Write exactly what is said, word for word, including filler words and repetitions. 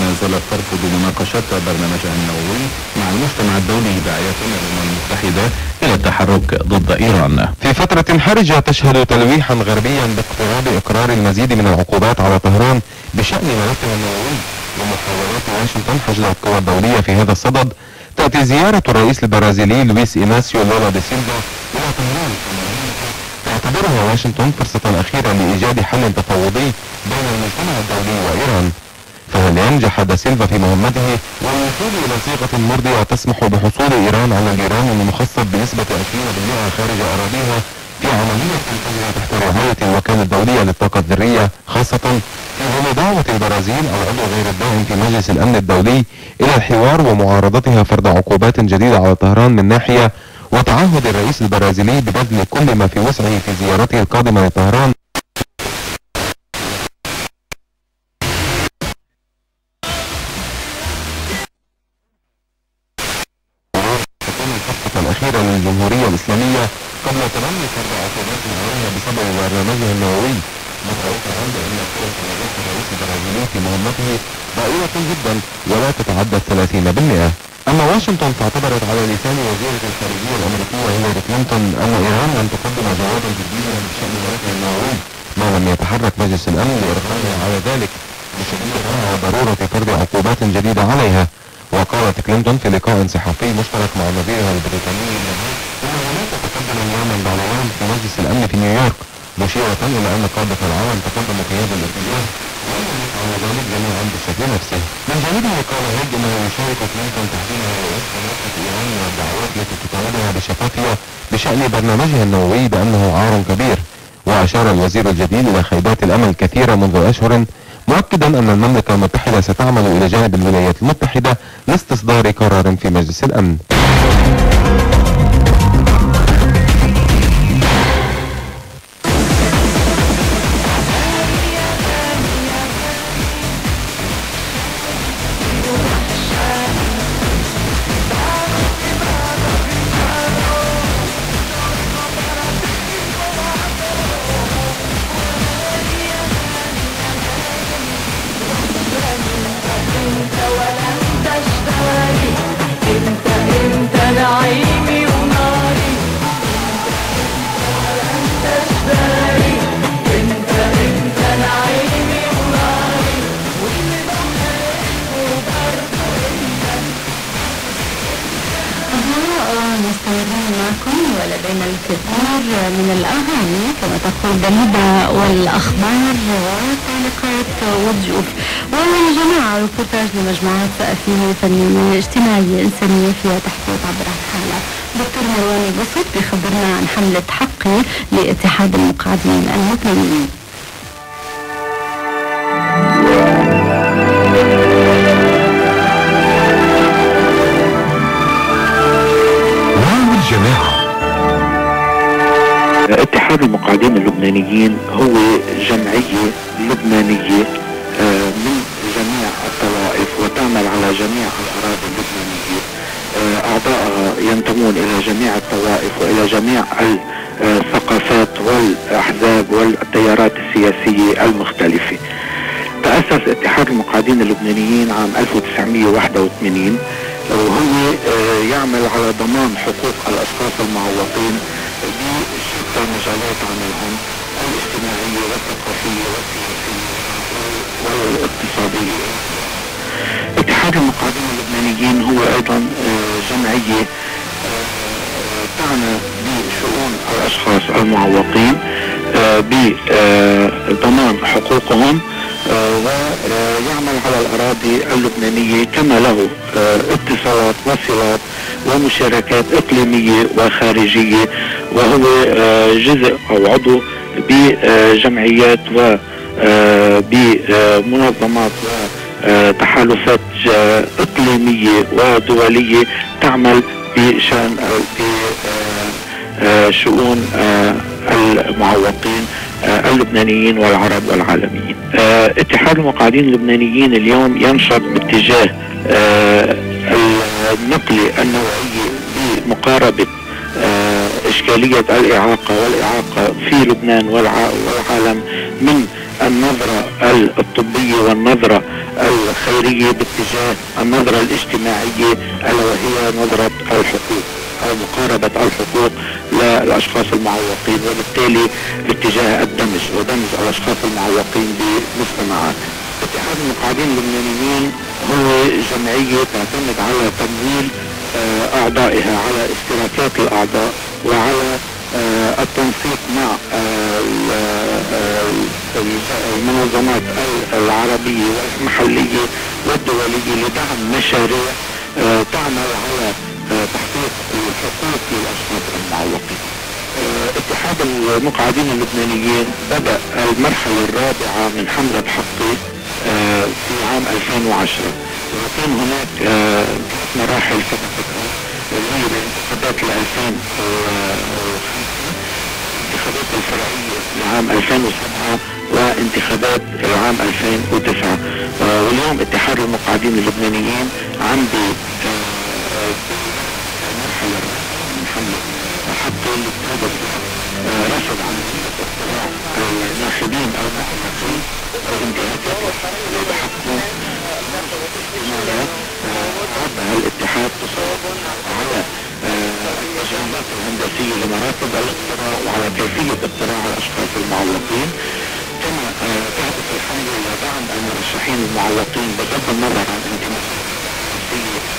ما زالت ترفض مناقشة برنامجها النووي مع المجتمع الدولي داعية الأمم المتحدة إلى التحرك ضد إيران. في فترة حرجة تشهد تلويحا غربيا باقتراب إقرار المزيد من العقوبات على طهران بشأن ملفها النووي ومحاولات واشنطن حشد القوى الدولية في هذا الصدد، تأتي زيارة الرئيس البرازيلي لويس إيناسيو لولا دي سيلفا إلى طهران، تعتبرها واشنطن فرصة أخيرة لإيجاد حل تفاوضي بين المجتمع الدولي وإيران. فهل ينجح دا سيلفا في مهمته والوصول إلى صيغة مرضية تسمح بحصول إيران على اليورانيوم المخصب بنسبة عشرين بالمئة خارج أراضيها في عملية تنفذها تحت رعاية الوكالة الدولية للطاقة الذرية، خاصة في ظل دعوة البرازيل العضو غير الدائم في مجلس الأمن الدولي إلى الحوار ومعارضتها فرض عقوبات جديدة على طهران من ناحية، وتعهد الرئيس البرازيلي ببذل كل ما في وسعه في زيارته القادمة لطهران الأخيرة للجمهورية الإسلامية قبل تبني فرض عقوبات عليها بسبب برنامجها النووي، متوقعا بأن فرص نجاح الرئيس البرازيلي في مهمته ضئيلة جدا ولا تتعدى ثلاثين بالمئة. أما واشنطن فاعتبرت على لسان وزيرة الخارجية الأمريكية هيلاري كلينتون أن إيران لن تقدم جوابا جديدا بشأن ملفها النووي ما لم يتحرك مجلس الأمن لإرغامها على ذلك، بشديدها ضرورة فرض عقوبات جديدة عليها. وقالت كلينتون في لقاء صحفي مشترك مع نظيرها البريطاني انها لا تتقدم يوما بعد يوم في مجلس الامن في نيويورك، مشيرة الى ان قادة العالم تقدموا في هذا الاتجاه ولم يفعل ذلك جميعا بالشكل نفسه. من جانبه قال هيج انه يشارك كلينتون تحديدا رئيس موقف ايران والدعوات التي تتابعها بشفافية بشأن برنامجها النووي بانه عار كبير. واشار الوزير الجديد الى خيبات الامل كثيرة منذ اشهر، مؤكدا ان المملكة المتحدة ستعمل الى جانب الولايات المتحدة لاستصدار قرار في مجلس الامن. ولدينا الكثير من الأغاني كما تقول دليدة والأخبار وتعليقات وضيوف والجماعة ريبورتاج لمجموعات ثقافية فنية اجتماعية إنسانية فيها تحكي وتعبر عن حالها. دكتور مروان بسط بيخبرنا عن حملة حقي لاتحاد المقعدين المقيمين. اتحاد المقعدين اللبنانيين هو جمعية لبنانية من جميع الطوائف وتعمل على جميع الأراضي اللبنانية. أعضائها ينتمون إلى جميع الطوائف وإلى جميع الثقافات والأحزاب والتيارات السياسية المختلفة. تأسس اتحاد المقعدين اللبنانيين عام ألف وتسعمئة وواحد وثمانين وهو يعمل على ضمان حقوق الأشخاص المعوقين بشتى مجالات عملهم الاجتماعية والثقافية والسياسية والاقتصادية. اتحاد المقعدين اللبنانيين هو أيضا جمعية تعنى بشؤون الأشخاص المعوقين بضمان حقوقهم ويعمل على الأراضي اللبنانية كما له اتصالات وصلات ومشاركات إقليمية وخارجية، وهو جزء أو عضو بجمعيات وبمنظمات وتحالفات إقليمية ودولية تعمل بشأن بشؤون المعوقين اللبنانيين والعرب والعالميين. اتحاد المقعدين اللبنانيين اليوم ينشط باتجاه النقل النوعي بمقاربة إشكالية الإعاقة والإعاقة في لبنان والعالم من النظرة الطبية والنظرة الخيرية باتجاه النظرة الاجتماعية ألا وهي نظرة الحقوق أو مقاربة الحقوق للأشخاص المعوقين، وبالتالي باتجاه الدمج ودمج الأشخاص المعوقين بمجتمعات. اتحاد المقاعدين اللبنانيين هو جمعية تعتمد على تمويل أعضائها، على اشتراكات الأعضاء وعلى التنسيق مع المنظمات العربية والمحلية والدولية لدعم مشاريع تعمل على تحقيق الحقوق للأشخاص المعوقين. اتحاد المقاعدين اللبنانيين بدأ المرحلة الرابعة من حملة حقي في عام ألفين وعشرة، وكان هناك مراحل سبقتها اللي هي الانتخابات ل ألفين وخمسة، انتخابات الفرعية لعام ألفين وسبعة، وانتخابات العام ألفين وتسعة. واليوم اتحاد المقاعدين اللبنانيين عم المرحلة من حملة حقي اللي بتهدف رفض عملية اقتراع الناخبين او المحققين او انتهاكات اللي بحقهم امارات. هذا الاتحاد تصرف على الاجراءات الهندسية لمراتب الاقتراع وعلى كيفية اقتراع الاشخاص المعوقين، كما تهدف الحملة الى دعم المرشحين المعوقين بغض النظر عن انتمائهم السياسية